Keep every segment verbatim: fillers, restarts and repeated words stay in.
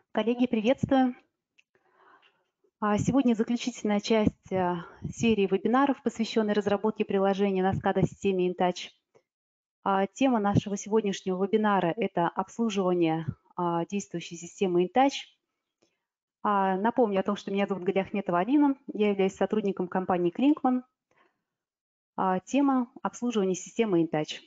Коллеги, приветствую! А, Сегодня заключительная часть а, серии вебинаров, посвященной разработке приложения на скада-системе InTouch. А, Тема нашего сегодняшнего вебинара– это обслуживание а, действующей системы InTouch. А, Напомню о том, что меня зовут Галиахметова Алина, я являюсь сотрудником компании Klinkman. А, Тема обслуживания системы InTouch.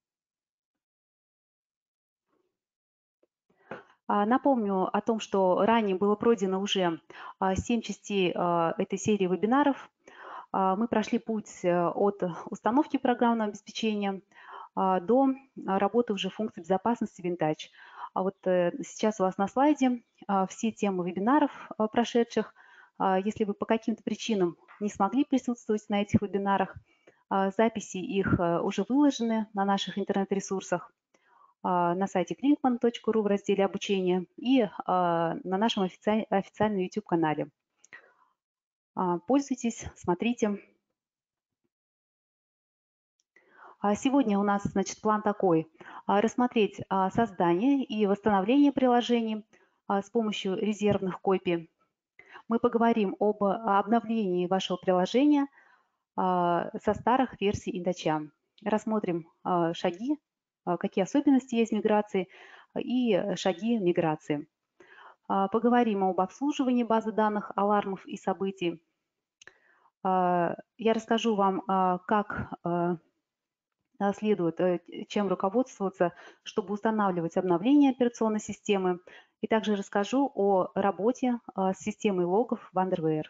А, Напомню о том, что ранее было пройдено уже а, семь частей а, этой серии вебинаров. А, Мы прошли путь э, от установки программного обеспечения а, до а, работы уже функций безопасности Vintage. А вот э, сейчас у вас на слайде а, все темы вебинаров а, прошедших. А, Если вы по каким-то причинам не смогли присутствовать на этих вебинарах, а, записи их э, уже выложены на наших интернет-ресурсах, а, на сайте klinkman точка ру в разделе «Обучение» и а, на нашем официаль- официальном YouTube-канале. А, Пользуйтесь, смотрите. А Сегодня у нас, значит, план такой. а, Рассмотреть а, создание и восстановление приложений а, с помощью резервных копий. Мы поговорим об а, обновлении вашего приложения а, со старых версий InTouch. Рассмотрим а, шаги, а, какие особенности есть миграции а, и шаги миграции. А, Поговорим об обслуживании базы данных, алармов и событий. А, Я расскажу вам, а, как а, а, следует, э, чем руководствоваться, чтобы устанавливать обновления операционной системы. И также расскажу о работе а, с системой логов Wonderware.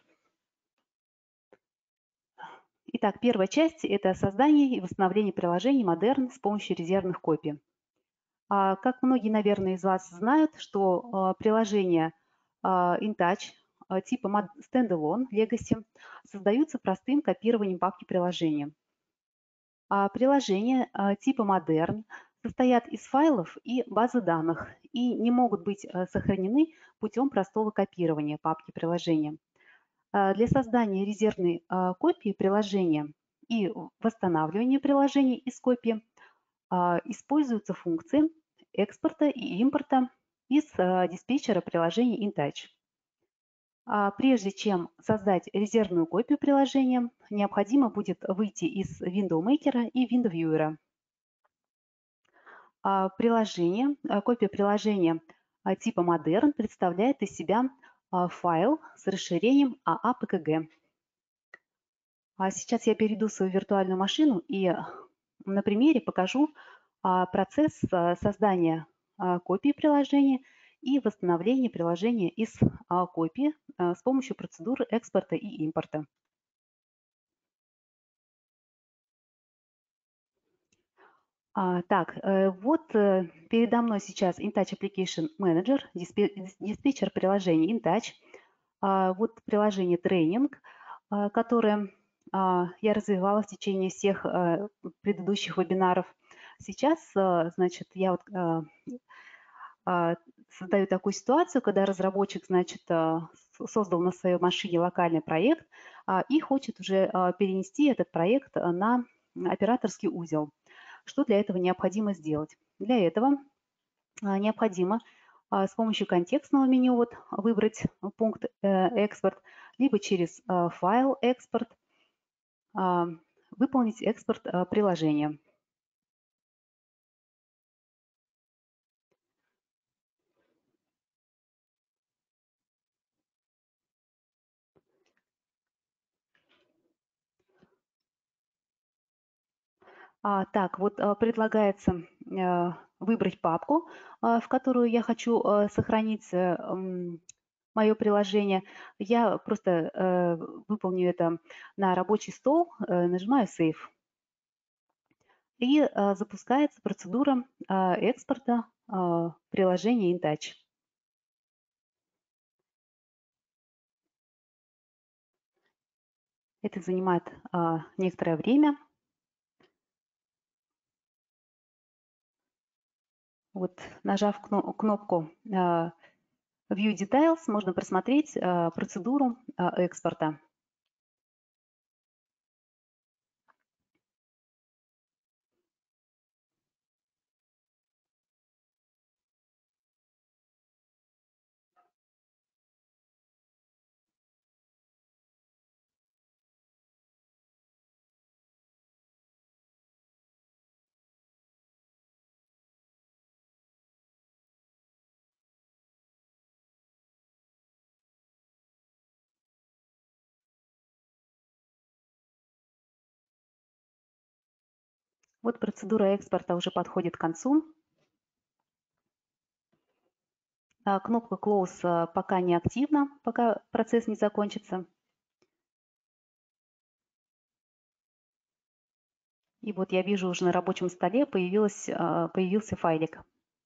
Итак, первая часть– это создание и восстановление приложений Modern с помощью резервных копий. А, Как многие, наверное, из вас знают, что а, приложения а, InTouch а, типа Mod- Standalone, Legacy создаются простым копированием папки приложения. А, Приложения а, типа Modern состоят из файлов и базы данных и не могут быть а, сохранены путем простого копирования папки приложения. А, Для создания резервной а, копии приложения и восстанавливания приложений из копии а, используются функции экспорта и импорта из а, диспетчера приложений InTouch. А Прежде чем создать резервную копию приложения, необходимо будет выйти из Window Maker и Window Viewer. А, Приложение, а, копия приложения а, типа Modern представляет из себя а, файл с расширением эй эй пи кей джи. А сейчас я перейду в свою виртуальную машину и на примере покажу а, процесс а, создания а, копии приложения и восстановления приложения из а, копии а, с помощью процедуры экспорта и импорта. А, Так, э, вот э, передо мной сейчас InTouch Application Manager, диспе- дис- диспетчер приложений InTouch. А, Вот приложение тренинг, а, которое а, я развивала в течение всех а, предыдущих вебинаров. Сейчас, а, значит, я вот а, а, создаю такую ситуацию, когда разработчик, значит, а, с- создал на своей машине локальный проект а, и хочет уже а, перенести этот проект а, на операторский узел. Что для этого необходимо сделать? Для этого а, необходимо а, с помощью контекстного меню вот выбрать пункт э, «Экспорт», либо через а, файл «Экспорт» а, выполнить экспорт а, приложения. А, Так, вот а, предлагается а, выбрать папку, а, в которую я хочу а, сохранить мое приложение. Я просто э, выполню это на рабочий стол, э, нажимаю «Save». И а, запускается процедура а, экспорта а, приложения InTouch. Это занимает а, некоторое время. Вот, нажав кно- кнопку а, View Details, можно просмотреть а, процедуру а, экспорта. Вот процедура экспорта уже подходит к концу. Кнопка Close пока не активна, пока процесс не закончится. И вот я вижу, уже на рабочем столе появилась, появился файлик.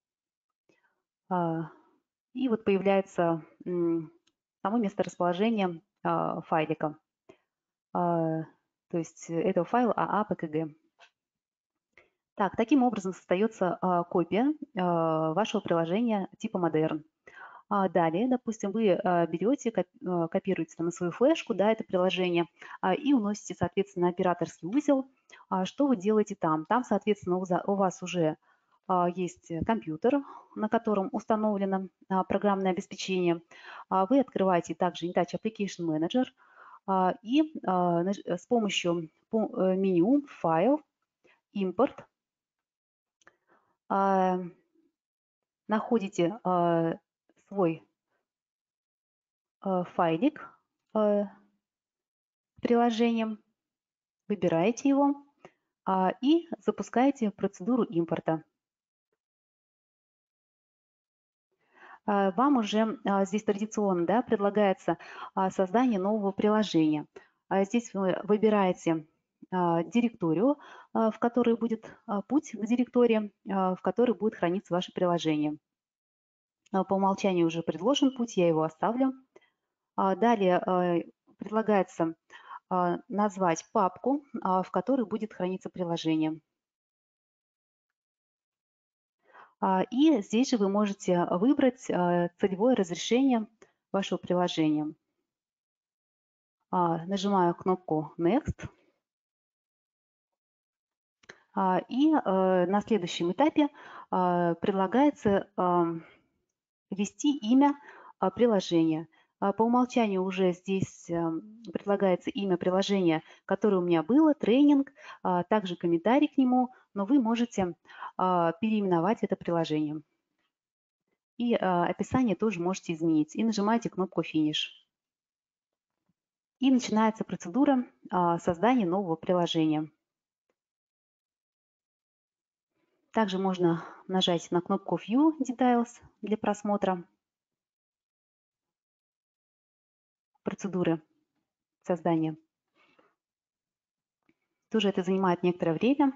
И вот появляется само месторасположение файлика. То есть этого файла а а пэ ка гэ. Так, таким образом создается копия вашего приложения типа Modern. Далее, допустим, вы берете, копируете на свою флешку, да, это приложение, и уносите, соответственно, на операторский узел. Что вы делаете там? Там, соответственно, у вас уже есть компьютер, на котором установлено программное обеспечение. Вы открываете также InTouch Application Manager и с помощью меню «Файл», «Импорт» находите свой файлик с приложением, выбираете его и запускаете процедуру импорта. Вам уже здесь традиционно, да, предлагается создание нового приложения. Здесь вы выбираете директорию, в которой будет путь к директории, в которой будет храниться ваше приложение. По умолчанию уже предложен путь, я его оставлю. Далее предлагается назвать папку, в которой будет храниться приложение. И здесь же вы можете выбрать целевое разрешение вашего приложения. Нажимаю кнопку Next. И на следующем этапе предлагается ввести имя приложения. По умолчанию уже здесь предлагается имя приложения, которое у меня было, тренинг, также комментарий к нему, но вы можете переименовать это приложение. И описание тоже можете изменить. И нажимаете кнопку «Финиш». И начинается процедура создания нового приложения. Также можно нажать на кнопку View Details для просмотра процедуры создания. Тоже это занимает некоторое время.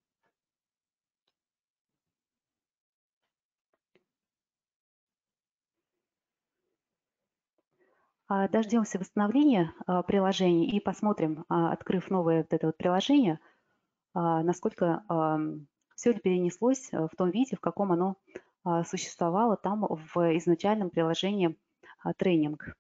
Дождемся восстановления приложения и посмотрим, открыв новое вот это вот приложение, насколько все ли перенеслось в том виде, в каком оно существовало там в изначальном приложении тренинг.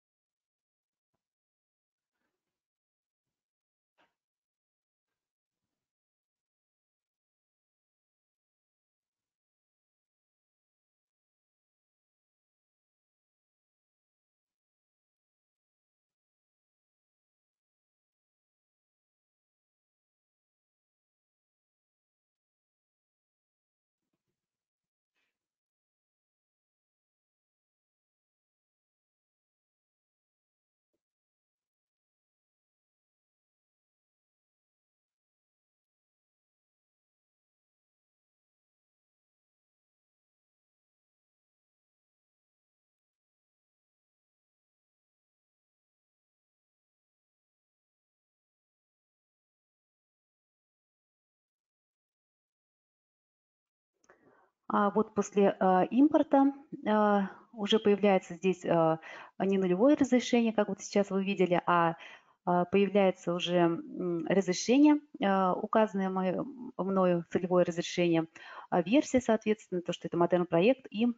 А вот после импорта уже появляется здесь не нулевое разрешение, как вот сейчас вы видели, а появляется уже разрешение, указанное мною, целевое разрешение, версия, соответственно, то, что это Modern проект и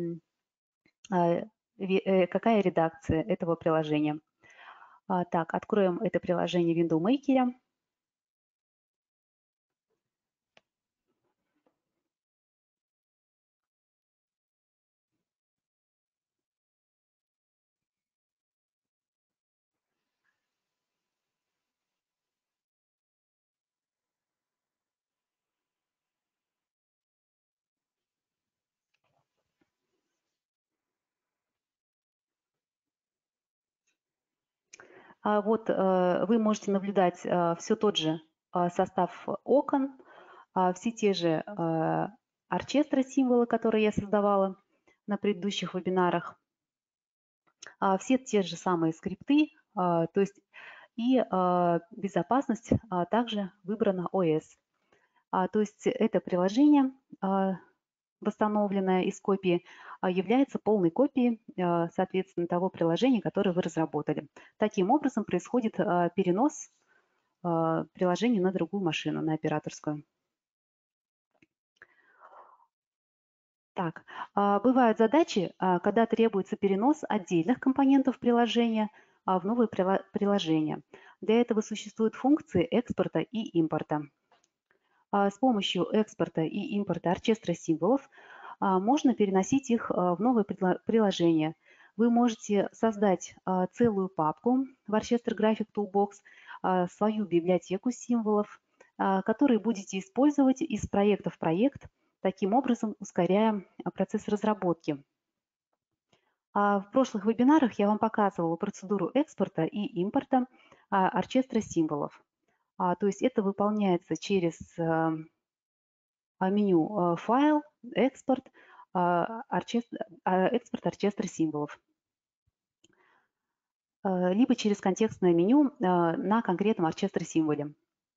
какая редакция этого приложения. Так, откроем это приложение в Window Maker. Вот вы можете наблюдать все тот же состав окон, все те же орчестра символы, которые я создавала на предыдущих вебинарах, все те же самые скрипты, то есть и безопасность также выбрана о эс. То есть это приложение, восстановленное из копии, является полной копией, соответственно, того приложения, которое вы разработали. Таким образом происходит перенос приложения на другую машину, на операторскую. Так, бывают задачи, когда требуется перенос отдельных компонентов приложения в новое приложение. Для этого существуют функции экспорта и импорта. С помощью экспорта и импорта орчестра символов можно переносить их в новое приложение. Вы можете создать целую папку в Orchestra Graphic Toolbox, свою библиотеку символов, которые будете использовать из проекта в проект, таким образом ускоряя процесс разработки. В прошлых вебинарах я вам показывала процедуру экспорта и импорта орчестра символов. То есть это выполняется через меню «Файл», «Экспорт», экспорт орчестра символов, либо через контекстное меню на конкретном орчестре символе.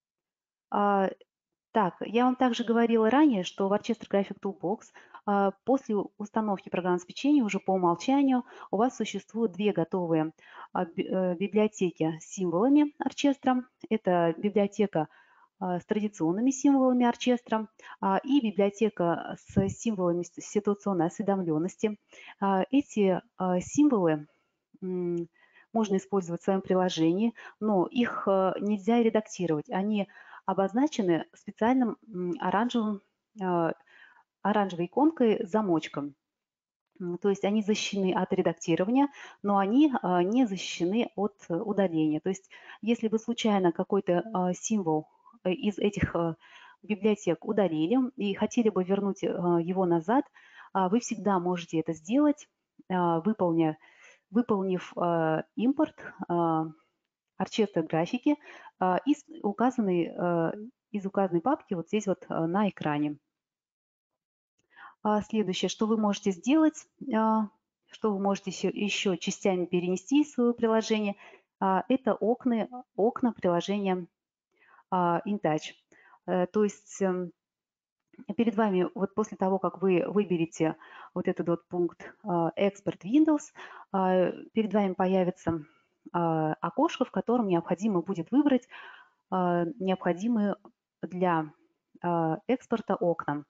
Так, я вам также говорила ранее, что в Orchestra Graphic Toolbox после установки программного обеспечения уже по умолчанию у вас существуют две готовые библиотеки с символами орчестра. Это библиотека с традиционными символами орчестра и библиотека с символами ситуационной осведомленности. Эти символы можно использовать в своем приложении, но их нельзя редактировать. Они обозначены специальным оранжевым, оранжевой иконкой замочком. То есть они защищены от редактирования, но они не защищены от удаления. То есть если вы случайно какой-то символ из этих библиотек удалили и хотели бы вернуть его назад, вы всегда можете это сделать, выполнив, выполнив импорт орчестра графики из указанной, из указанной папки вот здесь вот на экране. Следующее, что вы можете сделать, что вы можете еще, еще частями перенести из своего приложения, это окна, окна приложения InTouch. То есть перед вами, вот после того, как вы выберете вот этот вот пункт Export Windows, перед вами появится окошко, в котором необходимо будет выбрать необходимые для экспорта окна.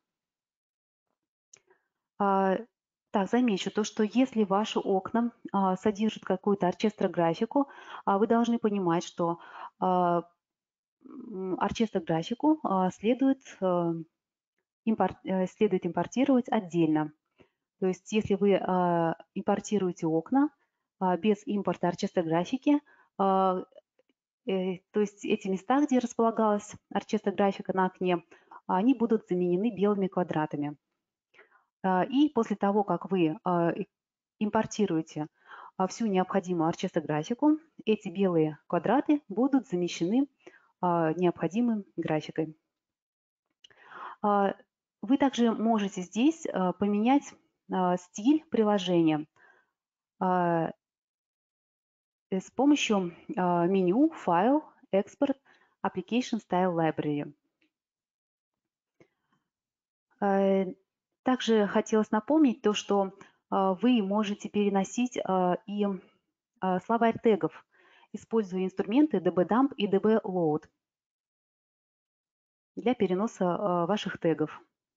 Так, замечу то, что если ваши окна содержат какую-то орчестрографику, вы должны понимать, что орчестрографику следует, импорт, следует импортировать отдельно. То есть если вы импортируете окна без импорта орчестрографики, то есть эти места, где располагалась орчестрографика на окне, они будут заменены белыми квадратами. И после того, как вы импортируете всю необходимую орчестрографику, эти белые квадраты будут замещены необходимой графикой. Вы также можете здесь поменять стиль приложения с помощью меню «Файл», «Экспорт», «Application Style Library». Также хотелось напомнить то, что вы можете переносить и словарь тегов, используя инструменты dbdump и dbload для переноса ваших тегов.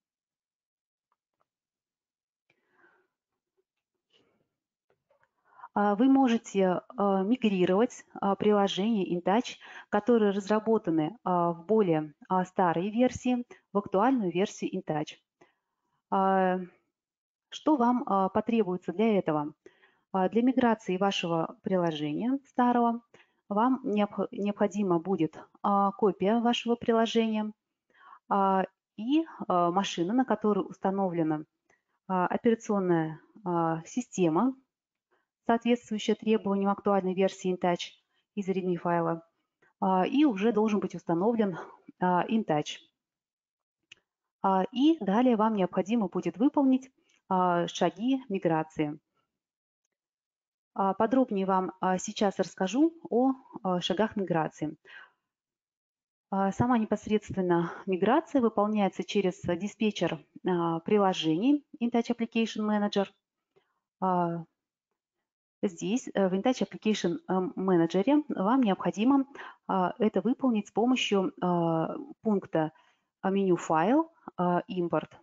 Вы можете мигрировать приложения InTouch, которые разработаны в более старой версии, в актуальную версию InTouch. Что вам потребуется для этого? Для миграции вашего приложения старого вам необходима будет копия вашего приложения и машина, на которой установлена операционная система, соответствующая требованиям актуальной версии InTouch из readme файла, и уже должен быть установлен InTouch. И далее вам необходимо будет выполнить шаги миграции. Подробнее вам сейчас расскажу о шагах миграции. Сама непосредственно миграция выполняется через диспетчер приложений InTouch Application Manager. Здесь, в InTouch Application Manager, вам необходимо это выполнить с помощью пункта меню «Файл», «Импорт».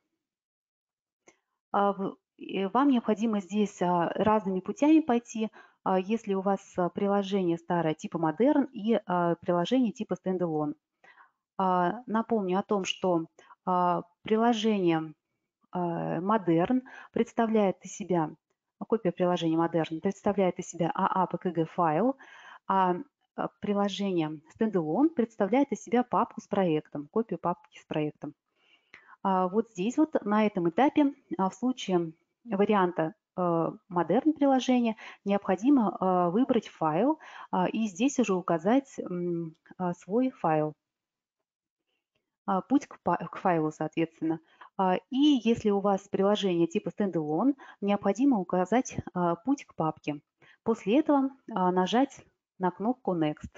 Вам необходимо здесь разными путями пойти, если у вас приложение старое типа Modern и приложение типа Standalone. Напомню о том, что приложение Modern представляет из себя, копия приложения Modern представляет из себя эй эй пи кей джи файл, а приложение Standalone представляет из себя папку с проектом, копию папки с проектом. Вот здесь вот на этом этапе в случае варианта Modern приложения необходимо выбрать файл и здесь уже указать свой файл. Путь к файлу, соответственно. И если у вас приложение типа Standalone, необходимо указать путь к папке. После этого нажать на кнопку Next.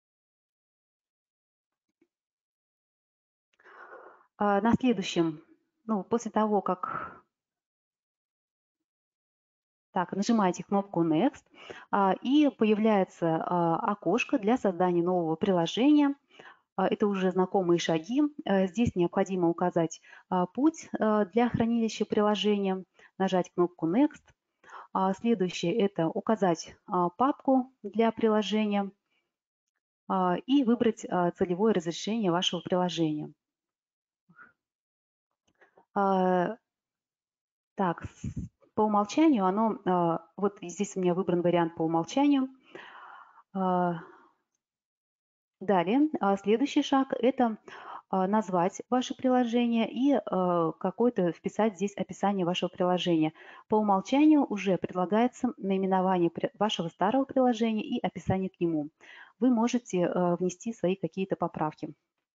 На следующем, ну, после того, как так, нажимаете кнопку Next, и появляется окошко для создания нового приложения. Это уже знакомые шаги. Здесь необходимо указать путь для хранилища приложения, нажать кнопку Next. Следующее – это указать папку для приложения и выбрать целевое разрешение вашего приложения. Так, по умолчанию оно, вот здесь у меня выбран вариант по умолчанию. Далее, следующий шаг – это назвать ваше приложение и какое-то вписать здесь описание вашего приложения. По умолчанию уже предлагается наименование вашего старого приложения и описание к нему. Вы можете внести свои какие-то поправки.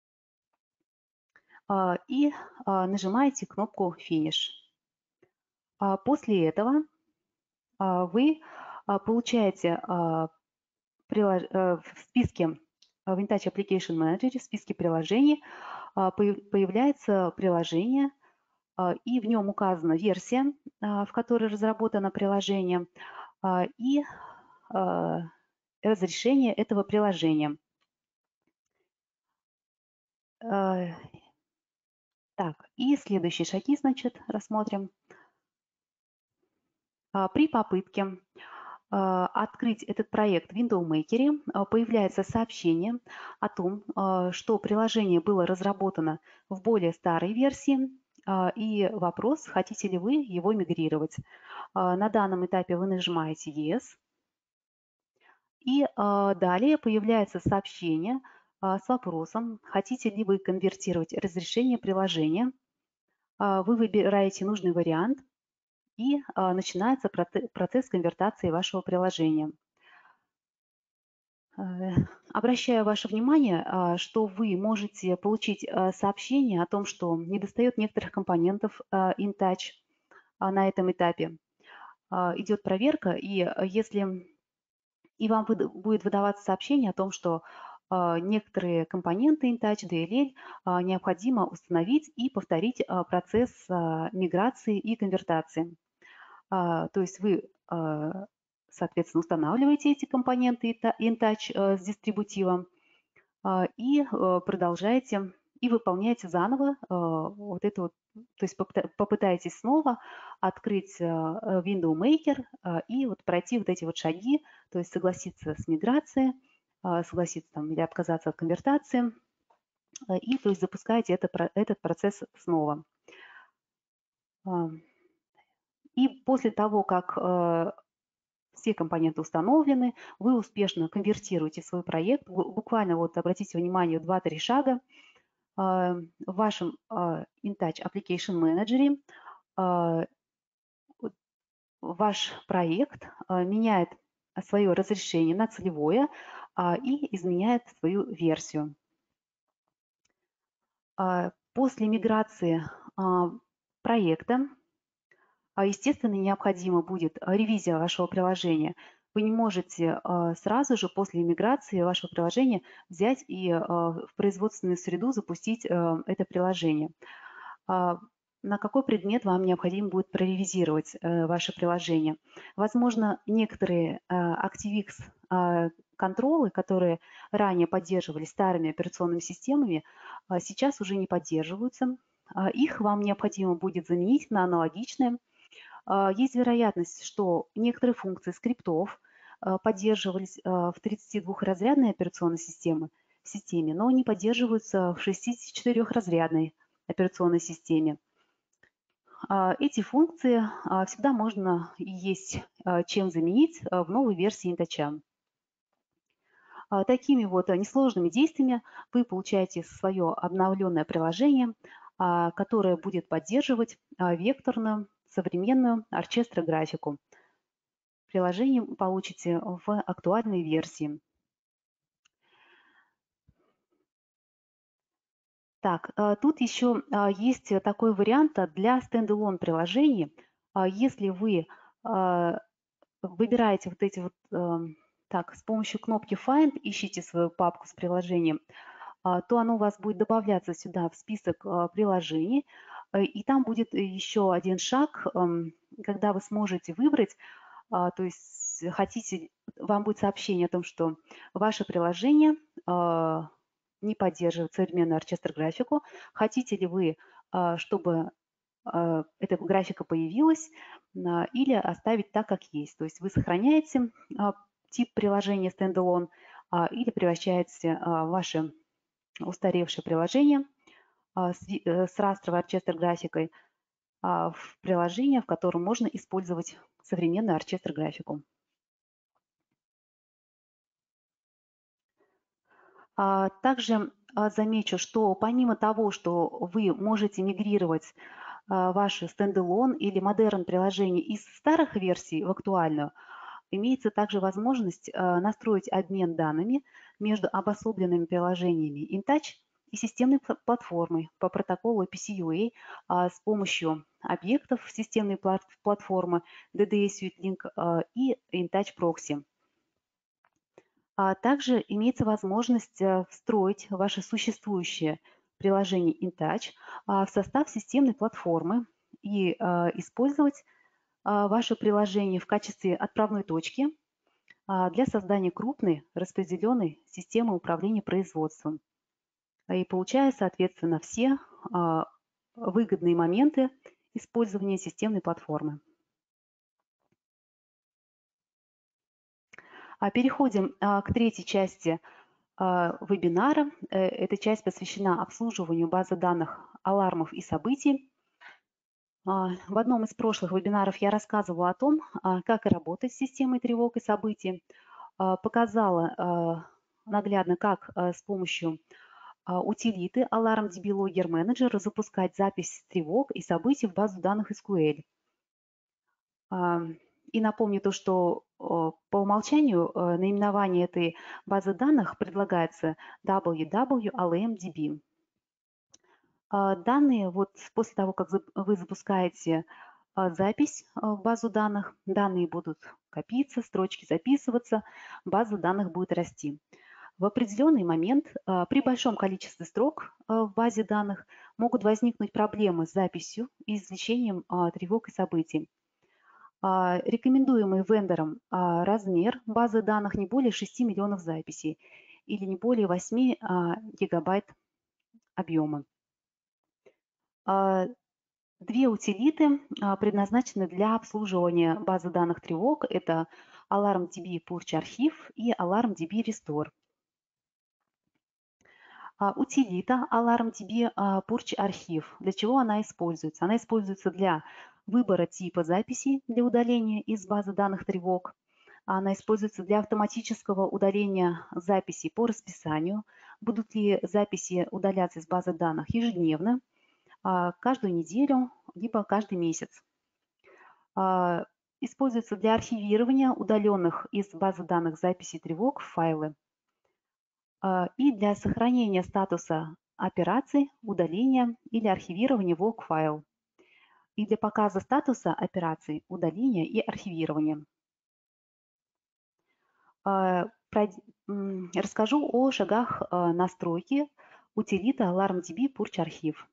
И нажимаете кнопку «Финиш». После этого вы получаете в списке в InTouch Application Manager, в списке приложений, появляется приложение, и в нем указана версия, в которой разработано приложение, и разрешение этого приложения. Так, и следующие шаги, значит, рассмотрим. При попытке открыть этот проект в Window Maker, появляется сообщение о том, что приложение было разработано в более старой версии, и вопрос, хотите ли вы его мигрировать. На данном этапе вы нажимаете Yes, и далее появляется сообщение с вопросом, хотите ли вы конвертировать разрешение приложения. Вы выбираете нужный вариант, и начинается процесс конвертации вашего приложения. Обращаю ваше внимание, что вы можете получить сообщение о том, что недостает некоторых компонентов InTouch на этом этапе. Идет проверка, и если и вам будет выдаваться сообщение о том, что некоторые компоненты InTouch ди эл эл необходимо установить и повторить процесс миграции и конвертации. То есть вы, соответственно, устанавливаете эти компоненты InTouch с дистрибутивом и продолжаете и выполняете заново вот это вот, то есть попытаетесь снова открыть Window Maker и вот пройти вот эти вот шаги, то есть согласиться с миграцией, согласиться там или отказаться от конвертации, и то есть запускаете это, этот процесс снова. И после того, как все компоненты установлены, вы успешно конвертируете свой проект. Буквально вот обратите внимание, два-три шага. В вашем InTouch Application Manager ваш проект меняет свое разрешение на целевое и изменяет свою версию. После миграции а, проекта, а, естественно, необходима будет а, ревизия вашего приложения. Вы не можете а, сразу же после миграции вашего приложения взять и а, в производственную среду запустить а, это приложение. А, На какой предмет вам необходимо будет проревизировать э, ваше приложение? Возможно, некоторые а, ActiveX а, контролы, которые ранее поддерживались старыми операционными системами, а, сейчас уже не поддерживаются. А, Их вам необходимо будет заменить на аналогичные. А, Есть вероятность, что некоторые функции скриптов а, поддерживались а, в тридцатидвухразрядной операционной системе, системе, но не поддерживаются в шестидесятичетырехразрядной операционной системе. А, Эти функции а, всегда можно и есть а, чем заменить а, в новой версии InTouch. А, Такими вот а, несложными действиями вы получаете свое обновленное приложение, а, которое будет поддерживать а, векторную современную орчестро-графику. Приложение получите в актуальной версии. Так, а, тут еще а, есть такой вариант а, для стендалон приложений. А, Если вы а, выбираете вот эти вот, эм, так, с помощью кнопки Find ищите свою папку с приложением, а, то оно у вас будет добавляться сюда в список а, приложений, э, и там будет еще один шаг, эм, когда вы сможете выбрать, а, то есть хотите, вам будет сообщение о том, что ваше приложение а, не поддерживает современную орчестр-графику. Хотите ли вы, а, чтобы а, эта графика появилась, а, или оставить так, как есть. То есть вы сохраняете а, тип приложения standalone а, или превращаете а, ваше устаревшее приложение а, с ви- э, с растровой орчестр-графикой а, в приложение, в котором можно использовать современную орчестр-графику. А, Также а, замечу, что помимо того, что вы можете мигрировать а, ваши стендалон или модерн приложения из старых версий в актуальную, имеется также возможность а, настроить обмен данными между обособленными приложениями InTouch и системной пла- платформой по протоколу пи си ю эй а, с помощью объектов системной плат- платформы ди ди эс Suite Link а, и InTouch Proxy. А также имеется возможность э, встроить ваше существующее приложение InTouch а, в состав системной платформы и а, использовать а, ваше приложение в качестве отправной точки а, для создания крупной распределенной системы управления производством. И получая, соответственно, все а, выгодные моменты использования системной платформы. А Переходим а, к третьей части а, вебинара. Э, Эта часть посвящена обслуживанию базы данных алармов и событий. А, В одном из прошлых вебинаров я рассказывала о том, а, как работать с системой тревог и событий, а, показала а, наглядно, как а, с помощью а, утилиты AlarmDB Logger Manager запускать запись тревог и событий в базу данных эс ку эль. А, И напомню то, что о, по умолчанию э, наименование этой базы данных предлагается дабл ю дабл ю точка эл эм ди би. А, Данные, вот после того, как зап- вы запускаете а, запись а, в базу данных, данные будут копиться, строчки записываться, база данных будет расти. В определенный момент а, при большом количестве строк а, в базе данных могут возникнуть проблемы с записью и извлечением а, тревог и событий. А, Рекомендуемый вендором а, размер базы данных не более шести миллионов записей или не более восьми а, гигабайт объема. А, Две утилиты а, предназначены для обслуживания базы данных тревог. Это AlarmDB Purge Archive и AlarmDB Restore. А, Утилита AlarmDB а, Purge Archive. Для чего она используется? Она используется для выбора типа записи для удаления из базы данных тревог. Она используется для автоматического удаления записей по расписанию. Будут ли записи удаляться из базы данных ежедневно, а, каждую неделю, либо каждый месяц. А, Используется для архивирования удаленных из базы данных записей тревог в файлы. А, И для сохранения статуса операций, удаления или архивирования в лог-файл, и для показа статуса операций, удаления и архивирования. Расскажу о шагах настройки утилиты AlarmDB Purge архив.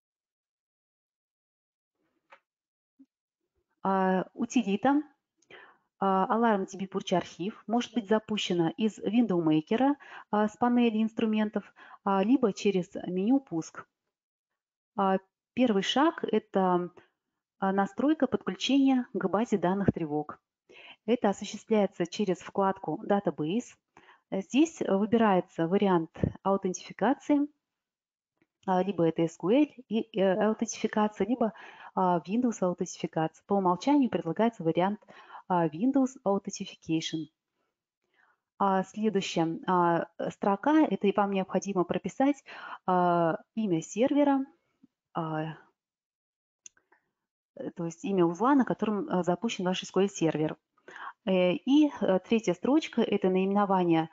Утилита AlarmDB Purge архив может быть запущена из Window Maker с панели инструментов, либо через меню «Пуск». Первый шаг – это настройка подключения к базе данных тревог. Это осуществляется через вкладку Database. Здесь выбирается вариант аутентификации, либо это эс ку эль и аутентификация, либо Windows аутентификация. По умолчанию предлагается вариант Windows Authentication. Следующая строка – это вам необходимо прописать имя сервера, то есть имя узла, на котором запущен ваш эс ку эль-сервер. И третья строчка – это наименование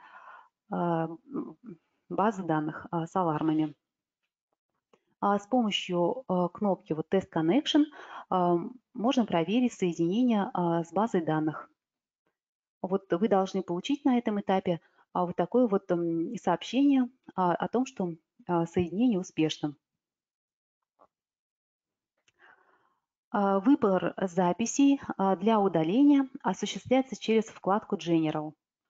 базы данных с алармами. С помощью кнопки вот Test Connection можно проверить соединение с базой данных. Вот вы должны получить на этом этапе вот такое вот сообщение о том, что соединение успешно. Выбор записей для удаления осуществляется через вкладку General.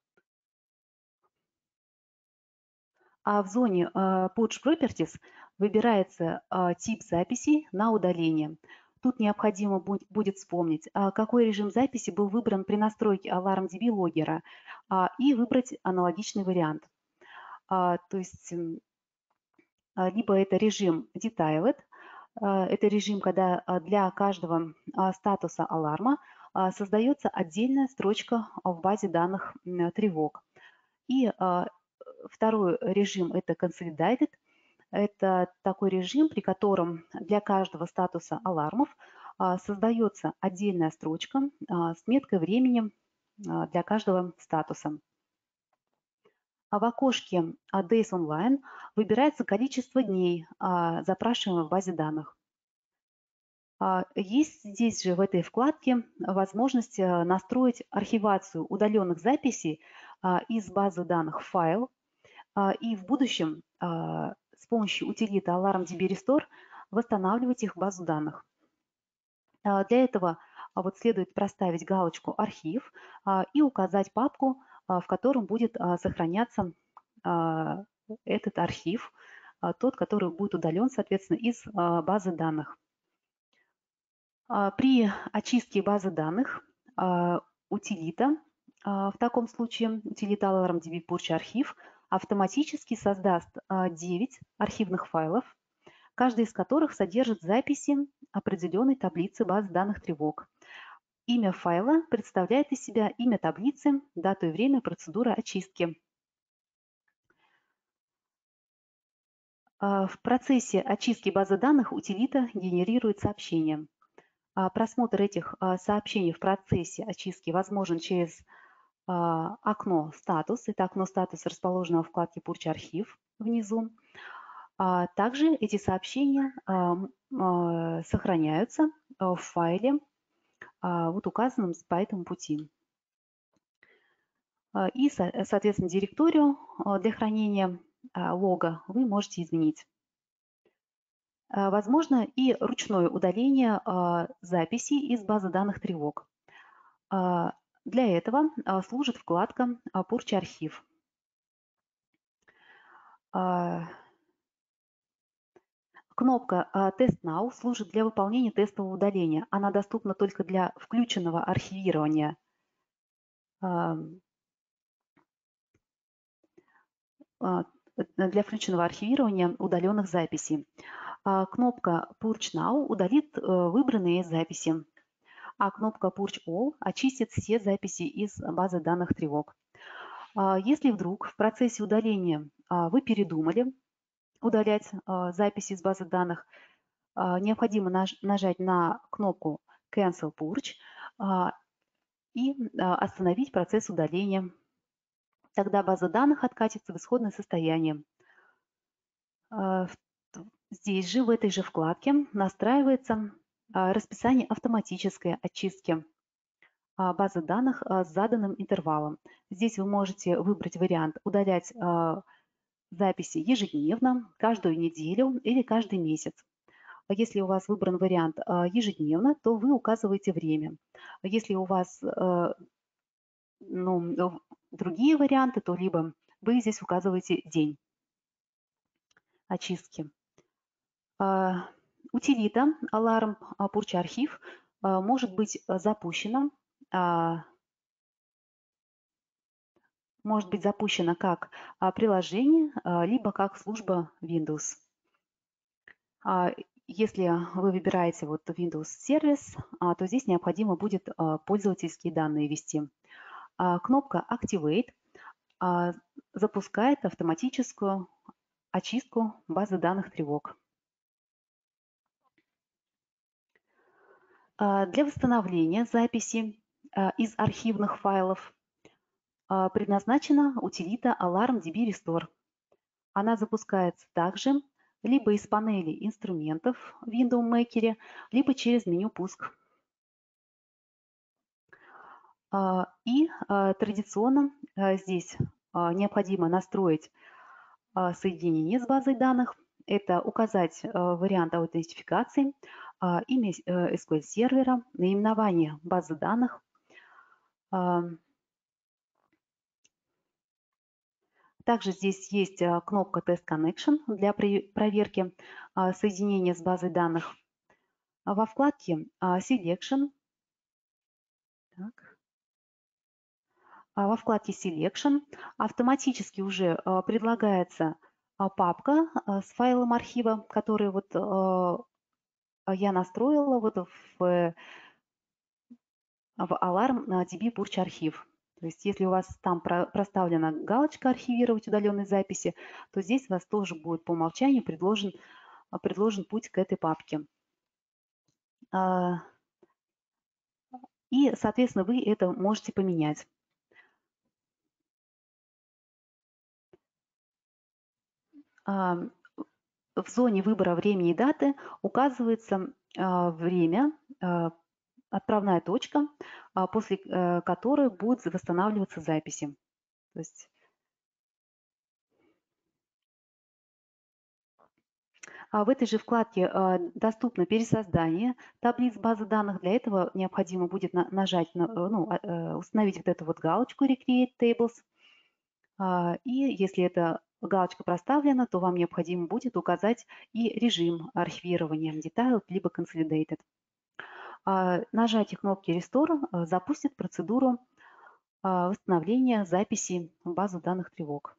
А в зоне Purge Properties выбирается тип записей на удаление. Тут необходимо будет вспомнить, какой режим записи был выбран при настройке AlarmDB логера, и выбрать аналогичный вариант. То есть либо это режим Detailed, это режим, когда для каждого статуса аларма создается отдельная строчка в базе данных тревог. И второй режим – это Consolidated. Это такой режим, при котором для каждого статуса алармов создается отдельная строчка с меткой времени для каждого статуса. В окошке Days Online выбирается количество дней, запрашиваемых в базе данных. Есть здесь же в этой вкладке возможность настроить архивацию удаленных записей из базы данных в файл, и в будущем с помощью утилиты AlarmDB Restore восстанавливать их в базу данных. Для этого вот следует проставить галочку «Архив» и указать папку, в котором будет сохраняться этот архив, тот, который будет удален, соответственно, из базы данных. При очистке базы данных утилита, в таком случае утилита AlarmDB Purge архив, автоматически создаст девять архивных файлов, каждый из которых содержит записи определенной таблицы баз данных тревог. Имя файла представляет из себя имя таблицы, дату и время процедуры очистки. В процессе очистки базы данных утилита генерирует сообщения. Просмотр этих сообщений в процессе очистки возможен через окно «Статус». Это окно «Статус» расположено в вкладке «Purge архив» внизу. Также эти сообщения сохраняются в файле, вот указанном по этому пути. И, соответственно, директорию для хранения лога вы можете изменить. Возможно и ручное удаление записей из базы данных тревог. Для этого служит вкладка Purge архив. Кнопка Test Now служит для выполнения тестового удаления. Она доступна только для включенного архивирования для включенного архивирования удаленных записей. Кнопка Purge Now удалит выбранные записи, а кнопка Purge All очистит все записи из базы данных тревог. Если вдруг в процессе удаления вы передумали удалять записи из базы данных, необходимо нажать на кнопку Cancel Purge и остановить процесс удаления. Тогда база данных откатится в исходное состояние. Здесь же, в этой же вкладке, настраивается расписание автоматической очистки базы данных с заданным интервалом. Здесь вы можете выбрать вариант удалять записи ежедневно, каждую неделю или каждый месяц. Если у вас выбран вариант ежедневно, то вы указываете время. Если у вас ну, другие варианты, то либо вы здесь указываете день очистки. Утилита Alarm Purge архив может быть запущена, может быть запущена как приложение, либо как служба Windows. Если вы выбираете вот Windows сервис, то здесь необходимо будет пользовательские данные ввести. Кнопка Activate запускает автоматическую очистку базы данных тревог. Для восстановления записи из архивных файлов предназначена утилита AlarmDB Restore. Она запускается также либо из панели инструментов в Windows Maker, либо через меню «Пуск». И традиционно здесь необходимо настроить соединение с базой данных. Это указать вариант аутентификации, имя эс ку эль-сервера, наименование базы данных. Также здесь есть кнопка Test Connection для проверки соединения с базой данных. Во вкладке Selection, так, во вкладке Selection автоматически уже предлагается папка с файлом архива, который вот я настроила вот в, в AlarmDB Purge архив. То есть если у вас там проставлена галочка «Архивировать удаленные записи», то здесь у вас тоже будет по умолчанию предложен, предложен путь к этой папке. И, соответственно, вы это можете поменять. В зоне выбора времени и даты указывается время, отправная точка, после которой будут восстанавливаться записи. То есть в этой же вкладке доступно пересоздание таблиц базы данных. Для этого необходимо будет нажать, ну, установить вот эту вот галочку Recreate Tables. И если эта галочка проставлена, то вам необходимо будет указать и режим архивирования Detailed либо Consolidated. Нажатие кнопки Restore запустит процедуру восстановления записи в базу данных тревог.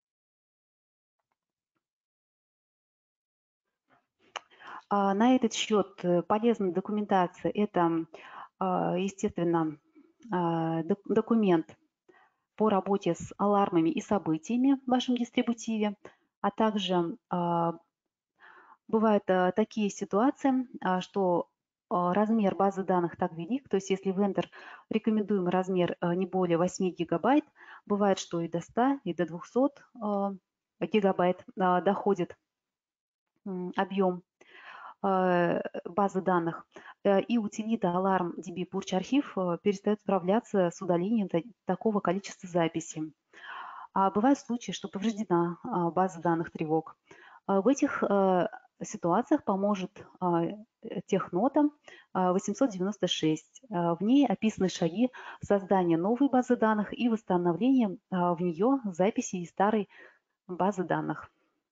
На этот счет полезная документация – это, естественно, документ по работе с алармами и событиями в вашем дистрибутиве, а также бывают такие ситуации, что размер базы данных так велик, то есть если вендор рекомендуемый размер не более восьми гигабайт, бывает, что и до ста, и до двухсот гигабайт доходит объем базы данных, и утилита AlarmDB Purge архив перестает справляться с удалением такого количества записей. А бывают случаи, что повреждена база данных тревог. В этих ситуациях поможет технота восемьсот девяносто шесть. В ней описаны шаги создания новой базы данных и восстановления в нее записей из старой базы данных.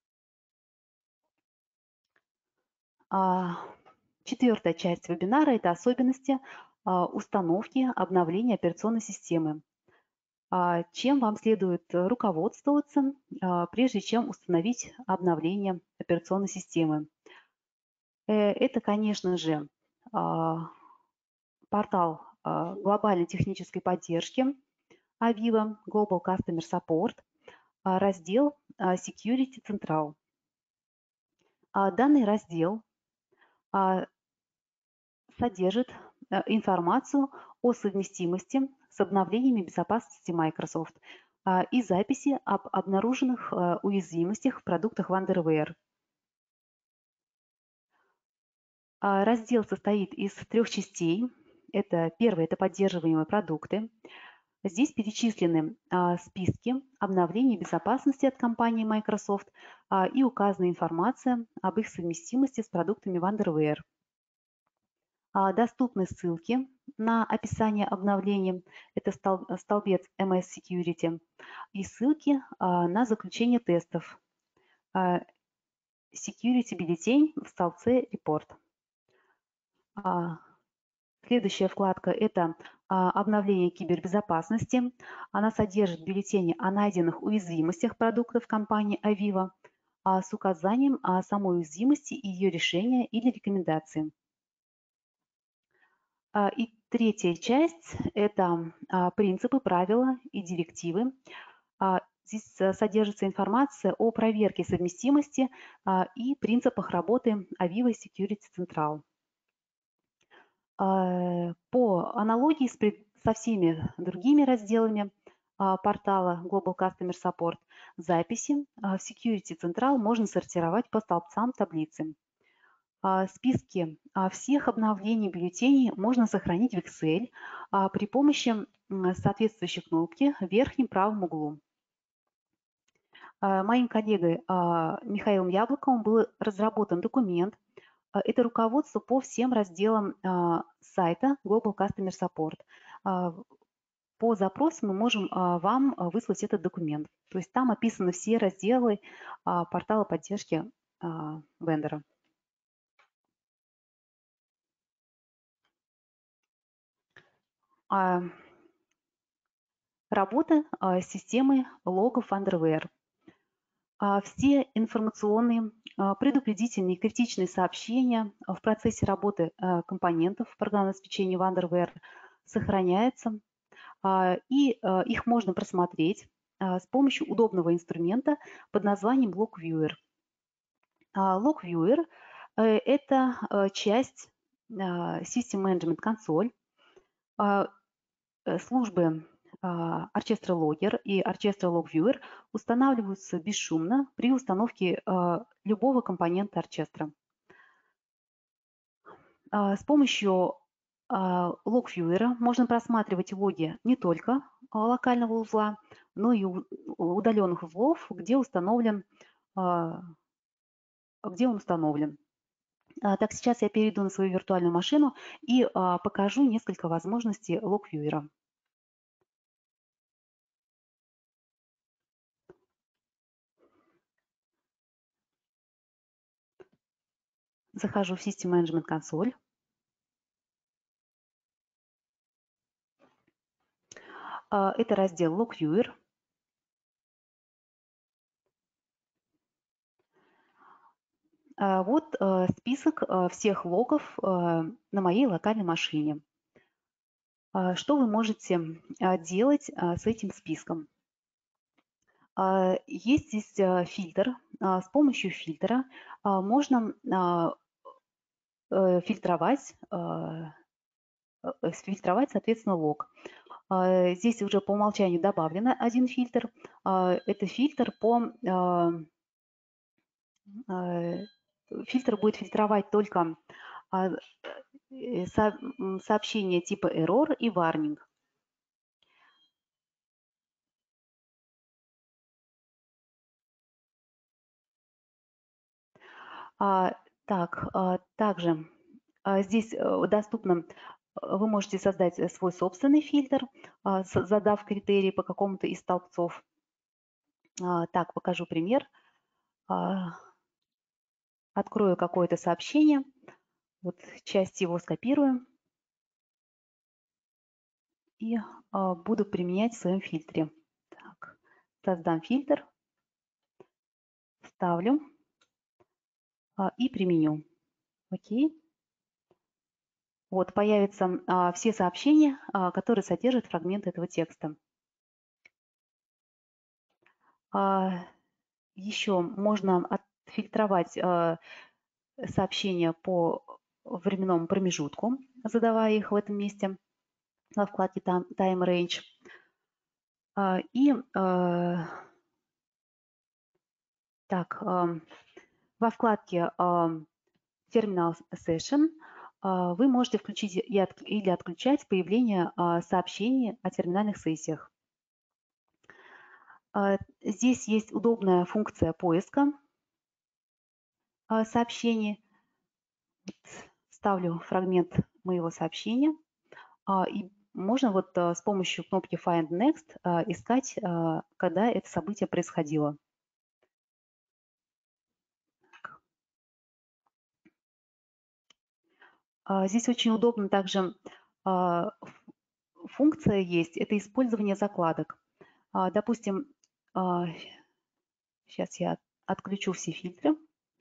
Четвертая часть вебинара – это особенности установки, обновления операционной системы. Чем вам следует руководствоваться, прежде чем установить обновление операционной системы? Это, конечно же, портал глобальной технической поддержки Aviva, Global Customer Support, раздел Security Central. Данный раздел содержит информацию о совместимости с обновлениями безопасности Microsoft и записи об обнаруженных уязвимостях в продуктах VMware. Раздел состоит из трех частей. Это первое – это поддерживаемые продукты. Здесь перечислены а, списки обновлений безопасности от компании Microsoft а, и указана информация об их совместимости с продуктами Wonderware. А, доступны ссылки на описание обновлений, это стол, столбец эм эс Security, и ссылки а, на заключение тестов, а, Security бюллетень в столбце Report. А, Следующая вкладка – это обновление кибербезопасности. Она содержит бюллетени о найденных уязвимостях продуктов компании Aviva с указанием о самой уязвимости и ее решения или рекомендации. И третья часть – это принципы, правила и директивы. Здесь содержится информация о проверке совместимости и принципах работы Aviva Security Central. По аналогии с, со всеми другими разделами портала Global Customer Support, записи в Security Central можно сортировать по столбцам таблицы. Списки всех обновлений бюллетеней можно сохранить в Excel при помощи соответствующей кнопки в верхнем правом углу. Моим коллегой Михаилом Яблоковым был разработан документ. Это руководство по всем разделам а, сайта Global Customer Support. А, по запросу мы можем а, вам выслать этот документ. То есть там описаны все разделы а, портала поддержки а, вендора. А, работа а, с системой логов Wonderware. Все информационные, предупредительные, критичные сообщения в процессе работы компонентов программного обеспечения Wonderware сохраняются, и их можно просмотреть с помощью удобного инструмента под названием LogViewer. LogViewer – это часть System Management Console, службы Orchestra Logger и Orchestra LogViewer устанавливаются бесшумно при установке любого компонента Orchestra. С помощью LogViewer можно просматривать логи не только локального узла, но и удаленных узлов, где установлен, где он установлен. Так, сейчас я перейду на свою виртуальную машину и покажу несколько возможностей LogViewer. Захожу в System Management Console. Это раздел LogViewer. Вот список всех логов на моей локальной машине. Что вы можете делать с этим списком? Есть здесь фильтр. С помощью фильтра можно фильтровать, фильтровать, соответственно, лог. Здесь уже по умолчанию добавлен один фильтр. Это фильтр по... Фильтр будет фильтровать только сообщения типа error и warning. Так, также здесь доступно, вы можете создать свой собственный фильтр, задав критерии по какому-то из столбцов. Так, покажу пример. Открою какое-то сообщение, вот часть его скопирую и буду применять в своем фильтре. Так, создам фильтр, вставлю и применю. Окей. Вот появятся а, все сообщения, а, которые содержат фрагмент этого текста. А, еще можно отфильтровать а, сообщения по временному промежутку, задавая их в этом месте во вкладке Time Range. А, и а, так, а, во вкладке а, Terminal Session вы можете включить или отключать появление сообщений о терминальных сессиях. Здесь есть удобная функция поиска сообщений. Ставлю фрагмент моего сообщения. И можно вот с помощью кнопки Find Next искать, когда это событие происходило. Здесь очень удобно также функция есть, это использование закладок. Допустим, сейчас я отключу все фильтры.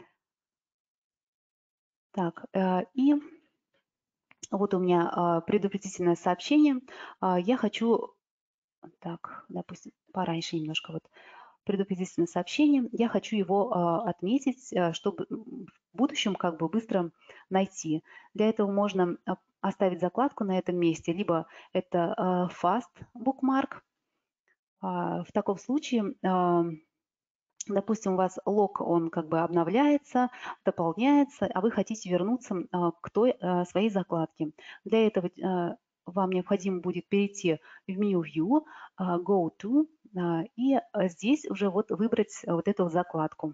Так, и вот у меня предупредительное сообщение. Я хочу, так, допустим, пораньше немножко вот предупредительное сообщение. Я хочу его отметить, чтобы в будущем как бы быстро найти. Для этого можно оставить закладку на этом месте, либо это fast bookmark. В таком случае, допустим, у вас лог, он как бы обновляется, дополняется, а вы хотите вернуться к той своей закладке. Для этого вам необходимо будет перейти в меню View, Go to, и здесь уже вот выбрать вот эту закладку.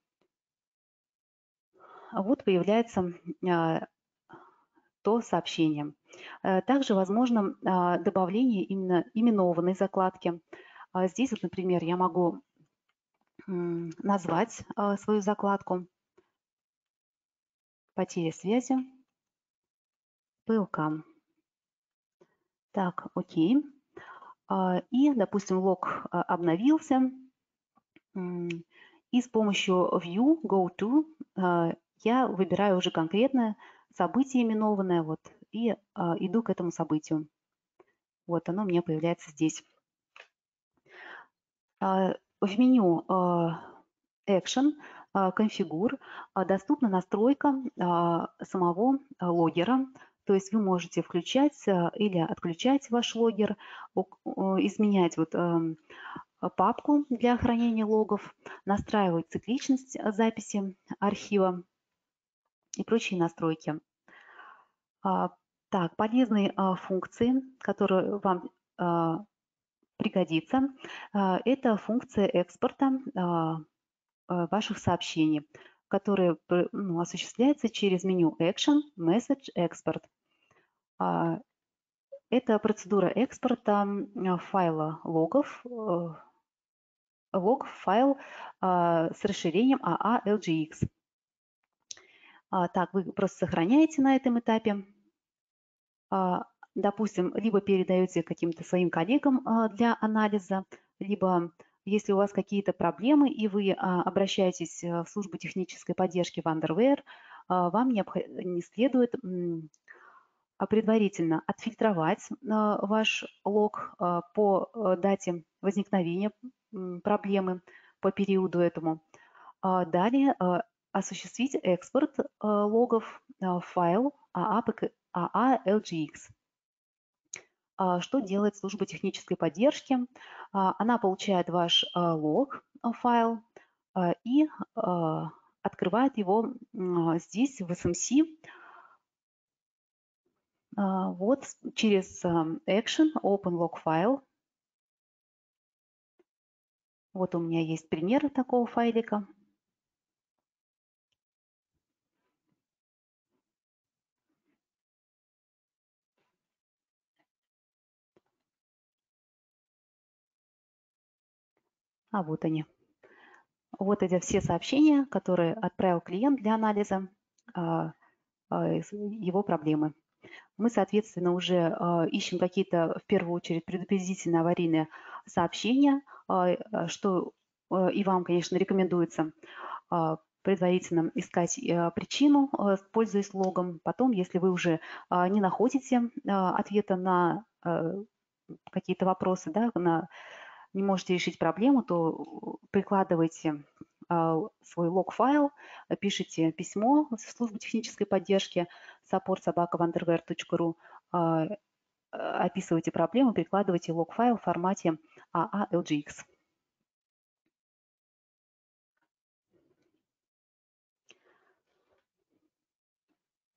Вот появляется то сообщение. Также возможно добавление именно именованной закладки. Здесь, вот, например, я могу назвать свою закладку «Потеря связи», «ПЛК». Так, окей. И, допустим, лог обновился. И с помощью View, Go to я выбираю уже конкретное событие именованное, вот, и иду к этому событию. Вот оно у меня появляется здесь. В меню Action, Configure доступна настройка самого логера. То есть вы можете включать или отключать ваш логер, изменять вот папку для хранения логов, настраивать цикличность записи архива и прочие настройки. Так, полезные функции, которые вам пригодится, это функция экспорта ваших сообщений, которые ну, осуществляются через меню Action, Message, Export. Это процедура экспорта файла логов, лог файл с расширением эй эй эл джи экс. Так, вы просто сохраняете на этом этапе. Допустим, либо передаете каким-то своим коллегам для анализа, либо если у вас какие-то проблемы и вы обращаетесь в службу технической поддержки Wonderware, вам не следует предварительно отфильтровать ваш лог по дате возникновения проблемы, по периоду этому. Далее осуществить экспорт логов в файл эй эй эл джи экс. Что делает служба технической поддержки? Она получает ваш лог файл и открывает его здесь в эс эм си. Вот через Action, Open Log File. Вот у меня есть пример такого файлика. А вот они. Вот эти все сообщения, которые отправил клиент для анализа его проблемы. Мы, соответственно, уже ищем какие-то, в первую очередь, предупредительные аварийные сообщения, что и вам, конечно, рекомендуется предварительно искать причину, пользуясь логом. Потом, если вы уже не находите ответа на какие-то вопросы, да, на, не можете решить проблему, то прикладывайте свой лог-файл, пишите письмо в службу технической поддержки support собака wonderware точка ру, описывайте проблему, прикладывайте лог-файл в формате эй эй эл джи экс.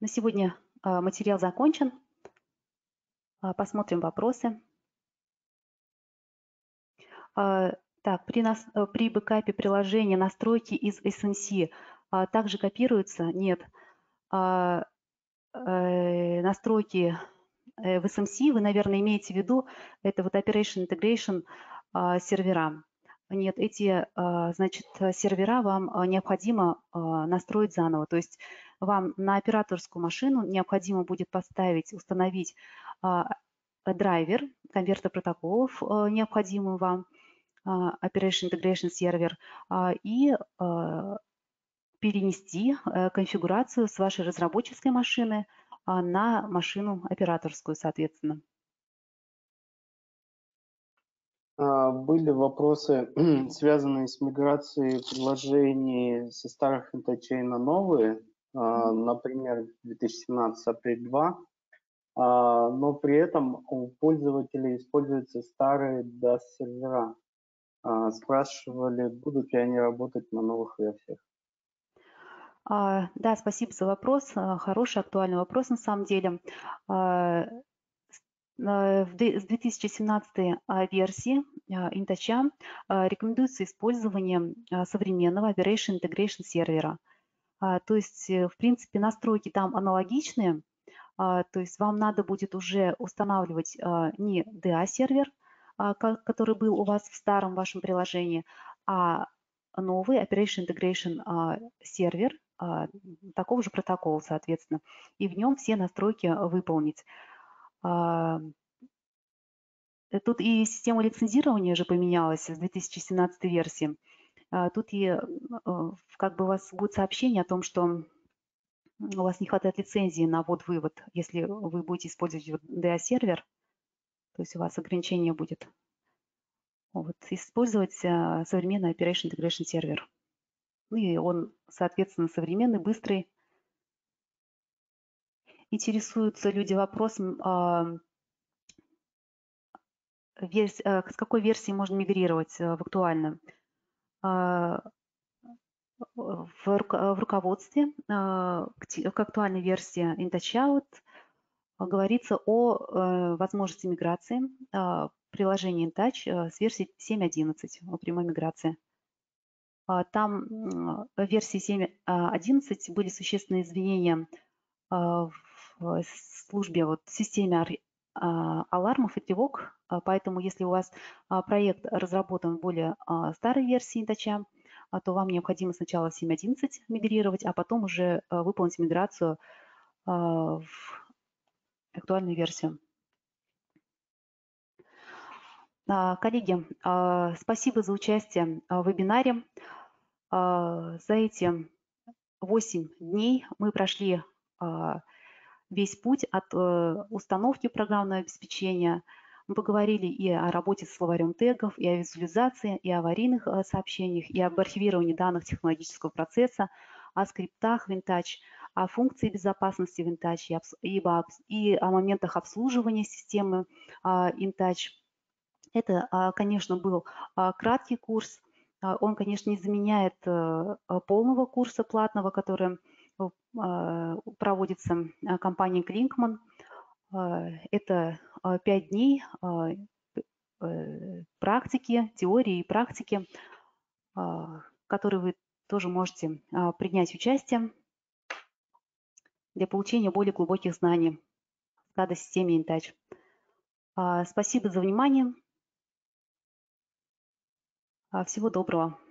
На сегодня материал закончен. Посмотрим вопросы. Так, при, нас, при бэкапе приложения настройки из эс эн си также копируются? Нет. Настройки в эс эм си, вы, наверное, имеете в виду, это вот Operation Integration сервера. Нет, эти, значит, сервера вам необходимо настроить заново. То есть вам на операторскую машину необходимо будет поставить, установить драйвер, конвертер протоколов, необходимый вам, Operation Integration сервер, и перенести конфигурацию с вашей разработческой машины на машину операторскую, соответственно. Были вопросы, связанные с миграцией приложений со старых интачей на новые, например, две тысячи семнадцатый апрель два, но при этом у пользователей используются старые даст-сервера. Спрашивали, будут ли они работать на новых версиях. Да, спасибо за вопрос. Хороший, актуальный вопрос на самом деле. С две тысячи семнадцатой версии InTouch рекомендуется использование современного Operation Integration сервера. То есть, в принципе, настройки там аналогичные. То есть вам надо будет уже устанавливать не ди эй-сервер, который был у вас в старом вашем приложении, а новый Operation Integration сервер такого же протокола, соответственно, и в нем все настройки выполнить. Тут и система лицензирования же поменялась с две тысячи семнадцатой версии. Тут и как бы у вас будет сообщение о том, что у вас не хватает лицензии на ввод-вывод, если вы будете использовать ди эй-сервер, то есть у вас ограничение будет. Вот, использовать современный Operation Integration сервер. И он, соответственно, современный, быстрый. Интересуются люди вопросом, с какой версии можно мигрировать в актуальную. В руководстве к актуальной версии InTouch говорится о возможности миграции приложения InTouch с версии семь точка одиннадцать, о прямой миграции. Там в версии семь точка одиннадцать были существенные изменения в службе, вот, в системе алармов и тревог, поэтому если у вас проект разработан в более старой версии InTouch, то вам необходимо сначала в семь точка одиннадцать мигрировать, а потом уже выполнить миграцию в актуальную версию. Коллеги, спасибо за участие в вебинаре. За эти восемь дней мы прошли весь путь от установки программного обеспечения. Мы поговорили и о работе с словарем тегов, и о визуализации, и о аварийных сообщениях, и об архивировании данных технологического процесса, о скриптах в InTouch, о функции безопасности в InTouch и о моментах обслуживания системы InTouch. Это, конечно, был краткий курс. Он, конечно, не заменяет полного курса платного, который проводится компанией Клинкман. Это пять дней практики, теории и практики, в которые вы тоже можете принять участие для получения более глубоких знаний в SCADA-системе InTouch. Спасибо за внимание. Всего доброго.